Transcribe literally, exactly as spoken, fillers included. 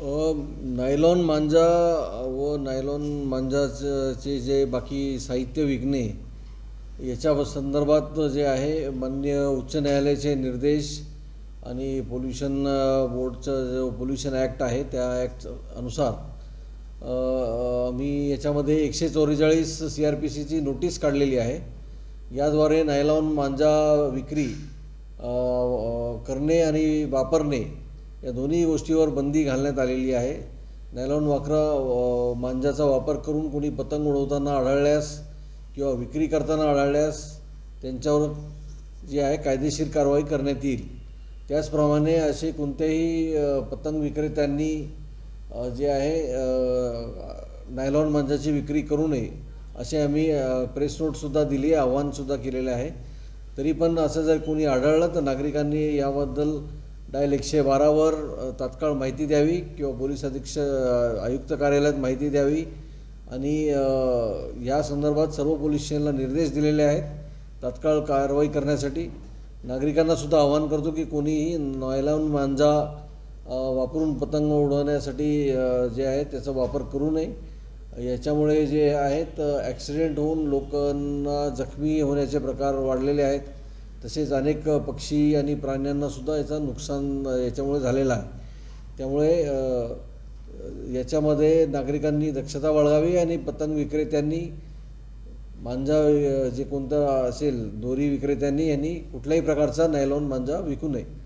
Nylon मांजा व nylon मांजाचे जे बाकी साहित्य विकणे याच्या संदर्भात जे आहे माननीय उच्च न्यायालयाचे निर्देश आणि पोल्युशन बोर्डचं जो पोल्युशन ॲक्ट आहे त्या ॲक्ट अनुसार मी याच्यामध्ये एकशे चौवेचाळीस सी आर पी सीची नोटीस काढलेली आहे। याद्वारे नायलॉन मांजा विक्री करणे आणि वापरणे या दोन्ही गोष्टीवर बंदी घालण्यात आलेली आहे। नायलॉन वाकरा मांजाचा वापर करून कोणी पतंग उडवताना आढळल्यास किंवा विक्री करताना आढळल्यास त्यांच्यावर जी आहे कायदेशीर कारवाई करण्यात येईल। त्याचप्रमाणे असे कोणत्याही पतंग विक्रेत्यांनी जे आहे नायलॉन मांजाची विक्री करू नये असे आम्ही प्रेस नोटसुद्धा दिली, आव्हानसुद्धा केलेले आहे। तरी पण असं जर कोणी आढळलं तर नागरिकांनी याबद्दल डायल एकशे बारावर तात्काळ माहिती द्यावी किंवा पोलीस अधीक्षक आयुक्त कार्यालयात माहिती द्यावी आणि या संदर्भात सर्व पोलीस स्टेशनला निर्देश दिलेले आहेत तात्काळ कारवाई करण्यासाठी। नागरिकांनासुद्धा आवाहन करतो की कोणीही नायलॉन मांजा वापरून पतंग उडवण्यासाठी जे आहे त्याचा वापर करू नये। याच्यामुळे जे आहेत ॲक्सिडेंट होऊन लोकांना जखमी होण्याचे प्रकार वाढलेले आहेत, तसेच अनेक पक्षी आणि प्राण्यांनासुद्धा याचं नुकसान याच्यामुळे झालेलं आहे। त्यामुळे याच्यामध्ये नागरिकांनी दक्षता बाळगावी आणि पतंग विक्रेत्यांनी मांजा जे कोणतं असेल दोरी विक्रेत्यांनी यांनी कुठल्याही प्रकारचा नायलॉन मांजा विकू नये।